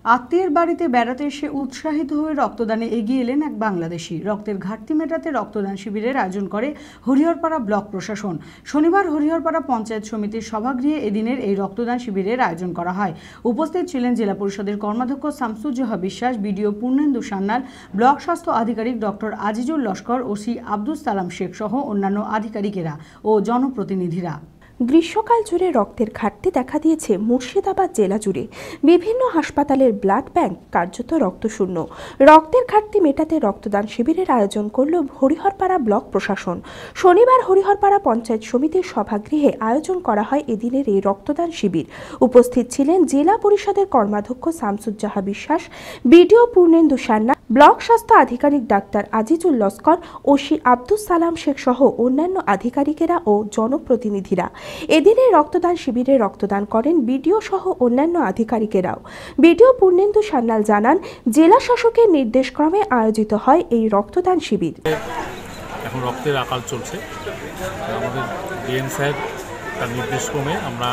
আত্মীয়ের বাড়িতে বেড়াতে এসে উৎসাহিত হয়ে রক্তদানে এগিয়ে এলেন এক বাংলাদেশি। রক্তের ঘাটতি মেটাতে রক্তদান শিবিরের আয়োজন করে হরিহরপাড়া ব্লক প্রশাসন। শনিবার হরিহরপাড়া পঞ্চায়েত সমিতির সভাগৃহে এদিনের এই রক্তদান শিবিরের আয়োজন করা হয়। উপস্থিত ছিলেন জেলা পরিষদের কর্মাধ্যক্ষ শামসুজ্জোহা বিশ্বাস, বিডিও পূর্ণেন্দু সান্যাল, ব্লক স্বাস্থ্য আধিকারিক ডক্টর আজিজুল লস্কর, ওসি আব্দুল সালাম শেখ সহ অন্যান্য আধিকারিকেরা ও জনপ্রতিনিধিরা। গ্রীষ্মকাল জুড়ে রক্তের ঘাটতি দেখা দিয়েছে মুর্শিদাবাদ জেলা জুড়ে। বিভিন্ন হাসপাতালের ব্লাড ব্যাংক কার্যত রক্তশূন্য। রক্তের ঘাটতি মেটাতে রক্তদান শিবিরের আয়োজন করল হরিহরপাড়া ব্লক প্রশাসন। শনিবার হরিহরপাড়া পঞ্চায়েত সমিতির সভাগৃহে আয়োজন করা হয় এদিনের এই রক্তদান শিবির। উপস্থিত ছিলেন জেলা পরিষদের কর্মাধ্যক্ষ শামসুজ্জোহা বিশ্বাস, বিডিও পূর্ণেন্দু সান্যাল, ব্লক স্বাস্থ্য আধিকারিক ডাক্তার আজিজুল লস্কর, ওসি আব্দুল সালাম শেখ সহ অন্যান্য আধিকারিকেরা ও জনপ্রতিনিধিরা। এদিনে রক্তদান শিবিরে রক্তদান করেন বিডিও সহ অন্যান্য আধিকারিকেরাও। বিডিও পূর্ণেন্দু সান্যাল জানান, জেলা শাসকের নির্দেশক্রমে আয়োজিত হয় এই রক্তদান শিবির। এখন রক্তের আকাল চলছে, আমাদের ডিএম সাহেব তার নির্দেশক্রমে আমরা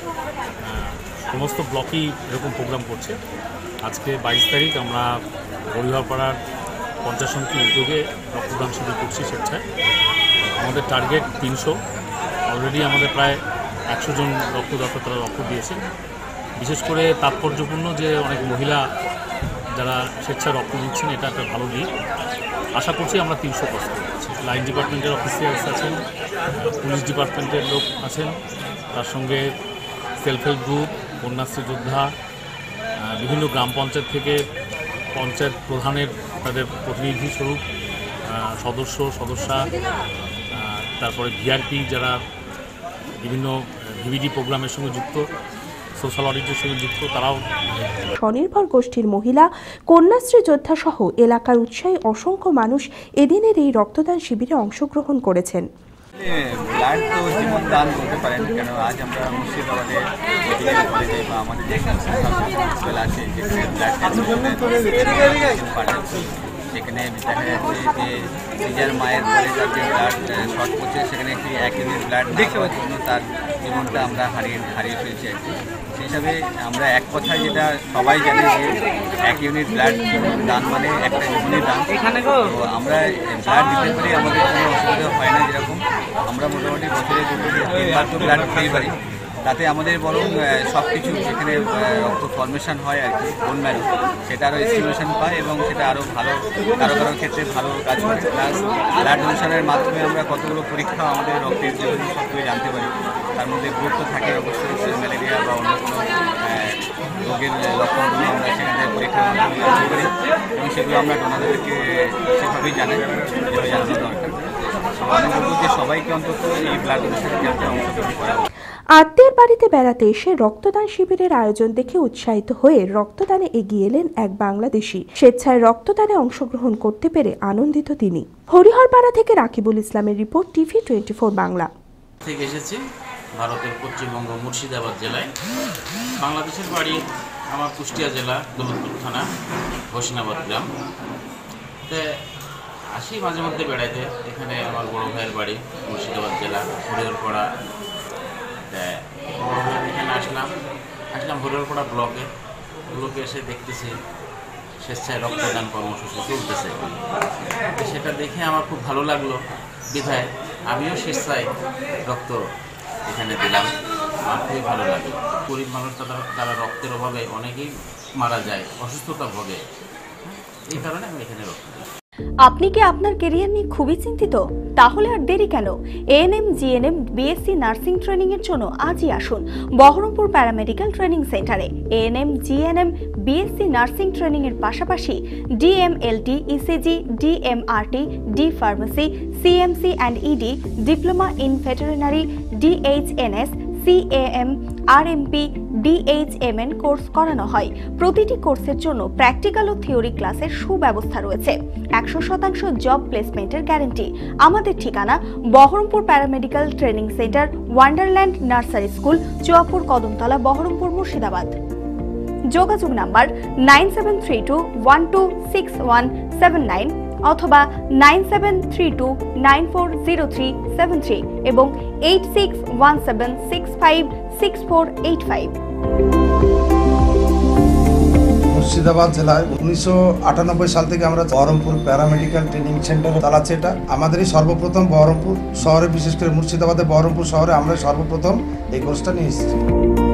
সমস্ত ব্লকেই এরকম প্রোগ্রাম করছে। আজকে 22 তারিখ আমরা হরিহরপাড়ার পঞ্চায়েত সমিতির উদ্যোগে রক্তদান শিবির করছি স্বেচ্ছায়। আমাদের টার্গেট 300। অলরেডি আমাদের প্রায় 100 জন রক্তদাতা তারা রক্ত দিয়েছে। বিশেষ করে তাৎপর্যপূর্ণ যে অনেক মহিলা যারা স্বেচ্ছায় রক্ত দিচ্ছেন, এটা একটা ভালো দিক। আশা করছি আমরা 300 ক্রস করছি। লাইন ডিপার্টমেন্টের অফিসিয়ালস আছেন, পুলিশ ডিপার্টমেন্টের লোক আছেন, তার সঙ্গে সেলফ হেল্প গ্রুপ, কন্যাশ্রী যোদ্ধা, বিভিন্ন গ্রাম পঞ্চায়েত থেকে পঞ্চায়েত প্রধানের তাদের প্রতিনিধি স্বরূপ সদস্যা, তারপরে ভিআরপি যারা বিভিন্ন ভিভিডি প্রোগ্রামের সঙ্গে যুক্ত, সোশ্যাল অডিটের সঙ্গে যুক্ত, তারাও। স্বনির্ভর গোষ্ঠীর মহিলা, কন্যাশ্রী যোদ্ধা সহ এলাকার উৎসাহী অসংখ্য মানুষ এদিনের এই রক্তদান শিবিরে অংশগ্রহণ করেছেন। ব্লাড তো জীবন দান করতে পারেন, কেন আজ আমরা মুর্শিদাবাদে বা আমাদের যে হসপিটাল আছে যেখানে ব্লাড ট্রান্সফিউশন পাঠাচ্ছি, সেখানে দেখা যাচ্ছে যে নিজের মায়ের পরে তার যে ব্লাড শর্ট করছে, সেখানে একটি 1 ইউনিট ব্লাড না হওয়ার জন্য তার জীবনটা আমরা হারিয়ে ফেলছি আর কি। সেই হিসাবে আমরা এক কথায় যেটা সবাই জানে যে 1 ইউনিট ব্লাড দান মানে একটা জীবনের দান। তো আমরা ব্লাড দিতে পারি, আমাদের কোনো অসুবিধা হয় না। যেরকম আমরা মোটামুটি বছরে 2-3 তো ব্লাড দিতেই পারি, তাতে আমাদের বরং সব কিছু যেখানে রক্ত ফর্মেশন হয় আর কি, বোন ম্যারো, সেটা আরও এস্টিমেশন পায় এবং সেটা আরও ভালো কারো ক্ষেত্রে ভালো কাজ করে। প্লাস ব্লাড ডোনেশনের মাধ্যমে আমরা কতগুলো পরীক্ষা আমাদের রক্তের জন্য সব কিছু জানতে পারি। তার মধ্যে গুরুত্ব থাকে অবশ্যই ম্যালেরিয়া বা অন্য কোনো রোগের লক্ষণগুলো আমরা সেখানে পরীক্ষার মাধ্যমে জানতে পারি এবং সেগুলো আমরা ডোনারদেরকে সেভাবেই জানাই, যেভাবে জানানো দরকার। আমি বলব যে সবাইকে অন্তত এই ব্লাড ডোনেশনের ক্ষেত্রে অংশগ্রহণ করা। আত্মীয়ের বাড়িতে বেড়াতে এসে রক্তদান শিবিরের আয়োজন দেখে উৎসাহিত হয়ে রক্তদানে এগিয়ে এলেন এক বাংলাদেশি। স্বেচ্ছায় রক্তদানে অংশগ্রহণ করতে পেরে আনন্দিত তিনি। হরিহরপাড়া থেকে রাকিবুল ইসলামের রিপোর্ট, টিভি 24 বাংলা। থেকে এসেছি ভারতের পশ্চিমবঙ্গ মুর্শিদাবাদ জেলায়। বাংলাদেশের বাড়ি আমার কুষ্টিয়া জেলা দৌলতপুর থানা হোসেনাবাদ গ্রাম। তো আসি মাঝে মধ্যে বেড়াইতে। এখানে আমার বড় ভাইয়ের বাড়ি মুর্শিদাবাদ জেলা হরিহরপাড়া। বড় ভাইয়ের এখানে আসলাম হরিহরপাড়া ব্লকে এসে দেখতেছি স্বেচ্ছায় রক্তদান কর্মসূচি চলতেছে। সেটা দেখে আমার খুব ভালো লাগলো, বিধায় আমিও স্বেচ্ছায় রক্ত এখানে দিলাম। আমার খুবই ভালো লাগলো। গরিব মানুষ তারা রক্তের অভাবে অনেকেই মারা যায়, অসুস্থতা ভোগে। এই কারণে আমি এখানে রক্ত দিই। আপনি কি আপনার ক্যারিয়ার নিয়ে খুবই চিন্তিত? তাহলে আর দেরি কেন? ANM GNM BSc nursing training এর জন্য আজই আসুন বহরমপুর প্যারামেডিক্যাল ট্রেনিং সেন্টারে। ANM GNM BSc nursing training এর পাশাপাশি DMLT, ECG, DMRT, D pharmacy, CMC and ED, diploma in veterinary, DHNS, CAM, RMP, DHMN course করানো হয়। প্রতিটি কোর্সের জন্য প্র্যাকটিক্যাল ও থিওরি ক্লাসের সুব্যবস্থা রয়েছে। 100% জব প্লেসমেন্টের গ্যারান্টি। আমাদের ঠিকানা Berhampore paramedical training centre, Wonderland nursery school, Chuapur Kadamtala, Berhampore, Murshidabad. যোগাযোগ নাম্বার 9732126179 অথবা 9732940373 এবং 8617656485। মুর্শিদাবাদ জেলায় 1998 সাল থেকে আমরা বহরমপুর প্যারামেডিক্যাল ট্রেনিং সেন্টার চালাচ্ছি। এটা আমাদেরই সর্বপ্রথম বহরমপুর শহরে, বিশেষ করে মুর্শিদাবাদের বহরমপুর শহরে আমরা সর্বপ্রথম এই কোর্সটা নিয়ে এসেছি।